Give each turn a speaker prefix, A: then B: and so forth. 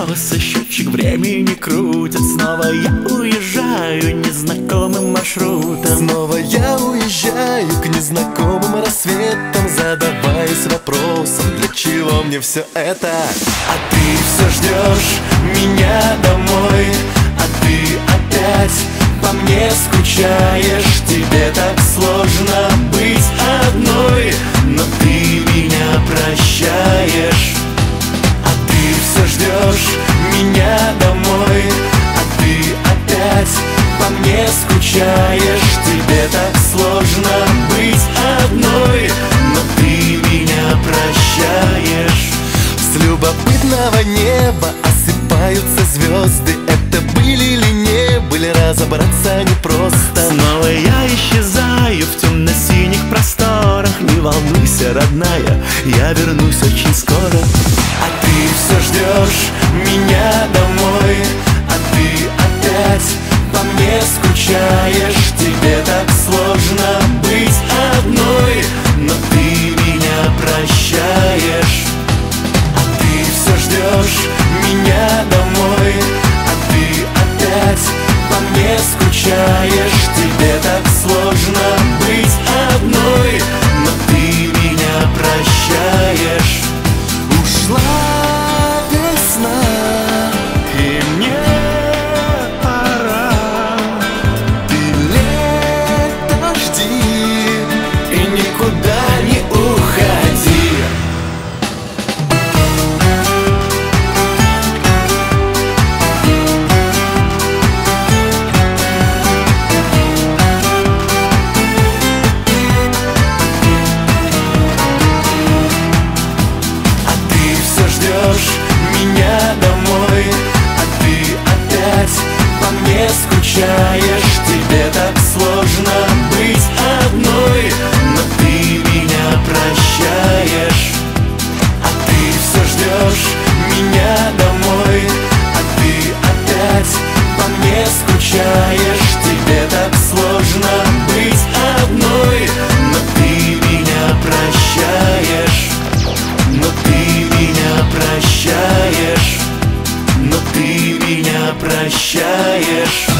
A: колеса, счетчик времени крутят. Снова я уезжаю незнакомым маршрутом.
B: Снова я уезжаю к незнакомым рассветам, задаваясь вопросом, для чего мне все это?
A: А ты все ждешь меня домой, а ты опять по мне скучаешь. Тебе так сложно быть одной, но ты меня прощаешь. А ты все ждешь меня домой, а ты опять по мне скучаешь. Тебе так сложно быть одной, но ты меня прощаешь.
B: С любопытного неба осыпаются звезды. Это были или не были, разобраться непросто.
A: Снова я исчезаю в темно-синих просторах. Не волнуйся, родная, я вернусь очень скоро. А ты все ждешь меня домой, а ты опять по мне скучаешь. Тебе так сложно быть одной, но ты меня прощаешь. А ты все ждешь меня домой, а ты опять по мне скучаешь. Тебе так сложно быть одной, но ты меня прощаешь.
B: Ушла весна,
A: И мне пора,
B: ты лето жди
A: и никуда не уходи. А ты все ждешь меня домой, а ты опять по мне скучаешь. Тебе так сложно быть одной, но ты меня прощаешь. А ты все ждешь меня домой, а ты опять по мне скучаешь. Тебе так сложно быть одной, но ты меня прощаешь. Но ты меня прощаешь, но ты меня прощаешь.